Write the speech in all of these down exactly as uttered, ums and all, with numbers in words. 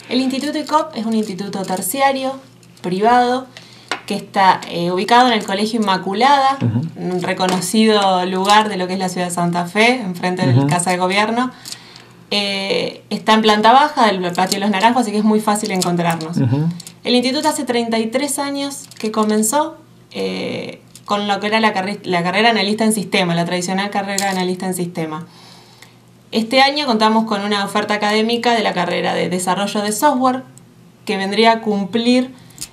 El Instituto I C O P es un instituto terciario, privado, que está eh, ubicado en el Colegio Inmaculada, uh-huh. un reconocido lugar de lo que es la ciudad de Santa Fe, enfrente uh-huh. de la Casa de Gobierno. Eh, está en planta baja del Patio de los Naranjos, así que es muy fácil encontrarnos. Uh-huh. El instituto hace treinta y tres años que comenzó eh, con lo que era la, carre- la carrera analista en sistema, la tradicional carrera analista en sistema. Este año contamos con una oferta académica de la carrera de desarrollo de software que vendría a cumplir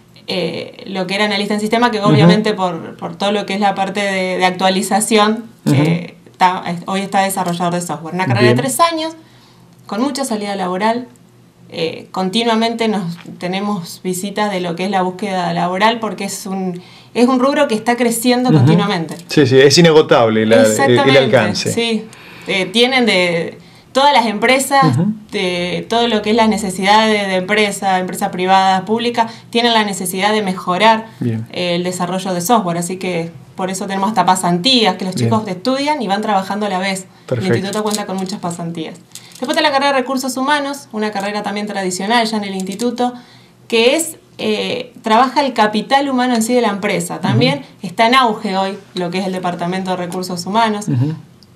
eh, lo que era analista en sistema, que obviamente uh-huh. por, por todo lo que es la parte de, de actualización, uh-huh. eh, está, hoy está desarrollador de software. Una carrera Bien. de tres años, con mucha salida laboral. Eh, continuamente nos tenemos visitas de lo que es la búsqueda laboral, porque es un, es un rubro que está creciendo uh-huh. continuamente. Sí, sí, es inagotable la, el alcance. Sí, eh, tienen de todas las empresas, uh-huh. de todo lo que es las necesidades de, de empresas, empresas privadas, públicas, tienen la necesidad de mejorar eh, el desarrollo de software, así que por eso tenemos hasta pasantías, que los chicos Bien. estudian y van trabajando a la vez. Perfecto. El instituto cuenta con muchas pasantías. Después de la carrera de Recursos Humanos, una carrera también tradicional ya en el instituto, que es, eh, trabaja el capital humano en sí de la empresa. También uh-huh. está en auge hoy lo que es el Departamento de Recursos Humanos. Uh-huh.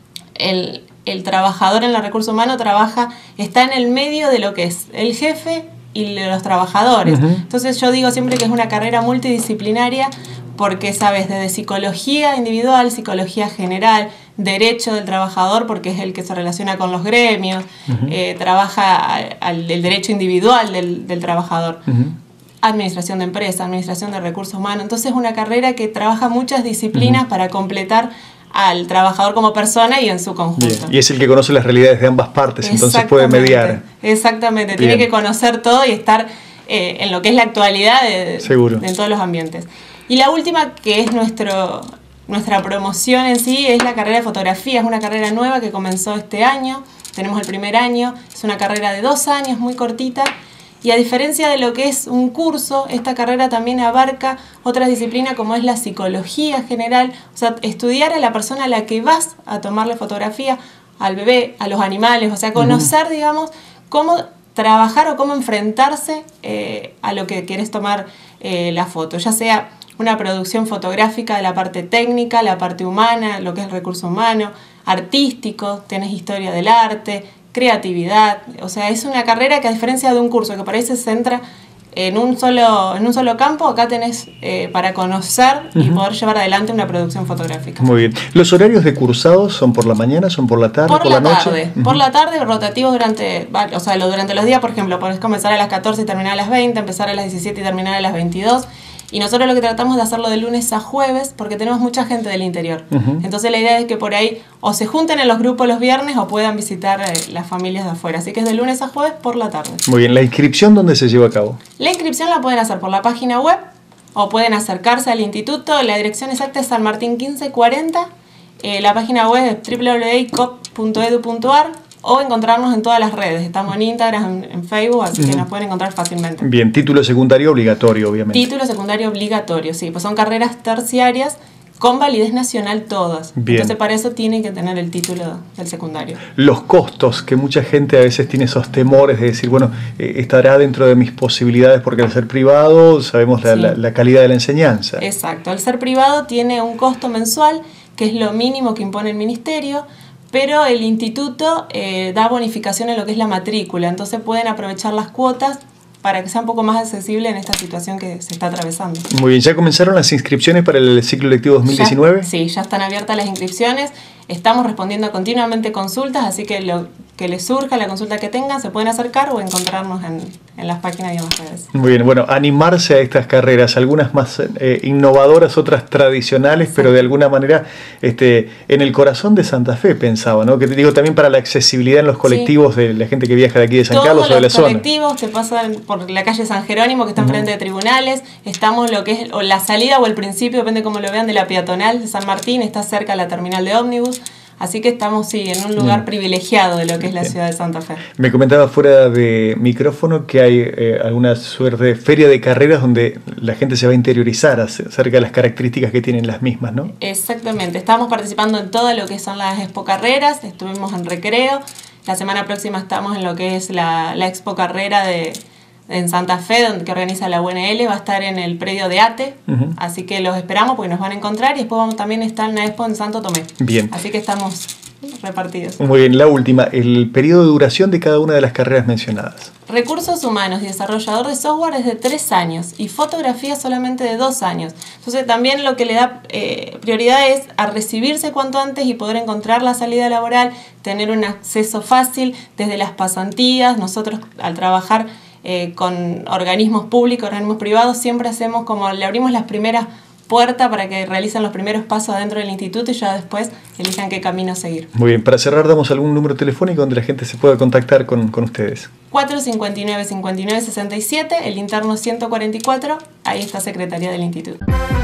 El, el trabajador en los recursos humanos trabaja, está en el medio de lo que es el jefe y los trabajadores. Uh-huh. Entonces yo digo siempre que es una carrera multidisciplinaria porque sabes desde psicología individual, psicología general, derecho del trabajador porque es el que se relaciona con los gremios, uh-huh. eh, trabaja al, al, el derecho individual del, del trabajador, uh-huh. administración de empresas, administración de recursos humanos. Entonces es una carrera que trabaja muchas disciplinas uh-huh. para completar al trabajador como persona y en su conjunto. Bien. Y es el que conoce las realidades de ambas partes, entonces puede mediar. Exactamente, Bien. tiene que conocer todo y estar eh, en lo que es la actualidad de, Seguro. de en todos los ambientes. Y la última, que es nuestro, nuestra promoción en sí, es la carrera de fotografía. Es una carrera nueva que comenzó este año, tenemos el primer año, es una carrera de dos años, muy cortita. Y a diferencia de lo que es un curso, esta carrera también abarca otras disciplinas como es la psicología general, o sea, estudiar a la persona a la que vas a tomarle fotografía, al bebé, a los animales, o sea, conocer, uh-huh. digamos, cómo trabajar o cómo enfrentarse eh, a lo que quieres tomar eh, la foto, ya sea una producción fotográfica de la parte técnica, la parte humana, lo que es recurso humano, artístico, tenés historia del arte, creatividad, o sea, es una carrera que a diferencia de un curso que por ahí se centra en un solo, en un solo campo, acá tenés eh, para conocer y uh-huh. poder llevar adelante una producción fotográfica. Muy bien. ¿Los horarios de cursados son por la mañana, son por la tarde, por, por la, la noche? Tarde, uh-huh. Por la tarde, rotativos durante, o sea, durante los días, por ejemplo, podés comenzar a las catorce y terminar a las veinte, empezar a las diecisiete y terminar a las veintidós. Y nosotros lo que tratamos de hacerlo de lunes a jueves porque tenemos mucha gente del interior. Uh-huh. Entonces la idea es que por ahí o se junten en los grupos los viernes o puedan visitar eh, las familias de afuera. Así que es de lunes a jueves por la tarde. Muy bien. ¿La inscripción dónde se lleva a cabo? La inscripción la pueden hacer por la página web o pueden acercarse al instituto. La dirección exacta es San Martín quince cuarenta. Eh, la página web es doble u doble u doble u punto i c o p punto e d u punto a r o encontrarnos en todas las redes. Estamos en Instagram, en, en Facebook, así uh-huh. que nos pueden encontrar fácilmente. Bien, título secundario obligatorio, obviamente. Título secundario obligatorio, sí, pues son carreras terciarias con validez nacional todas. Bien. Entonces para eso tienen que tener el título del secundario. Los costos, que mucha gente a veces tiene esos temores de decir, bueno, eh, estará dentro de mis posibilidades porque al ser privado sabemos la, sí. la, la calidad de la enseñanza. Exacto, al ser privado tiene un costo mensual que es lo mínimo que impone el ministerio, pero el instituto eh, da bonificación en lo que es la matrícula, entonces pueden aprovechar las cuotas para que sea un poco más accesible en esta situación que se está atravesando. Muy bien, ¿ya comenzaron las inscripciones para el ciclo lectivo dos mil diecinueve? Ya, sí, ya están abiertas las inscripciones, estamos respondiendo continuamente consultas, así que lo que les surja, la consulta que tengan, se pueden acercar o encontrarnos en, en las páginas y en las redes. Muy bien, bueno, animarse a estas carreras, algunas más eh, innovadoras, otras tradicionales, sí. pero de alguna manera este, en el corazón de Santa Fe pensaba, ¿no? Que te digo también para la accesibilidad en los colectivos sí. de la gente que viaja de aquí de San Todos Carlos o de la zona. Todos los colectivos te pasan por la calle San Jerónimo, que está enfrente uh-huh. de tribunales, estamos lo que es o la salida o el principio, depende cómo lo vean, de la peatonal de San Martín, está cerca de la terminal de ómnibus. Así que estamos, sí, en un lugar mm. privilegiado de lo que es la Bien. ciudad de Santa Fe. Me comentaba fuera de micrófono que hay eh, alguna suerte de feria de carreras donde la gente se va a interiorizar acerca de las características que tienen las mismas, ¿no? Exactamente. Estamos participando en todo lo que son las Expo Carreras, estuvimos en Recreo. La semana próxima estamos en lo que es la, la Expo Carrera de, en Santa Fe, donde que organiza la U N L, va a estar en el predio de A T E, uh-huh. Así que los esperamos porque nos van a encontrar, y después vamos también a estar en la Expo en Santo Tomé. Bien. Así que estamos repartidos. Muy bien, la última, el periodo de duración de cada una de las carreras mencionadas. Recursos humanos y desarrollador de software es de tres años y fotografía solamente de dos años. Entonces también lo que le da eh, prioridad es a recibirse cuanto antes y poder encontrar la salida laboral, tener un acceso fácil desde las pasantías. Nosotros al trabajar eh, con organismos públicos, organismos privados, siempre hacemos como le abrimos las primeras puerta para que realicen los primeros pasos adentro del instituto y ya después elijan qué camino seguir. Muy bien, para cerrar, damos algún número telefónico donde la gente se pueda contactar con, con ustedes. cuatro cinco nueve, cinco nueve seis siete, el interno ciento cuarenta y cuatro, ahí está Secretaría del Instituto.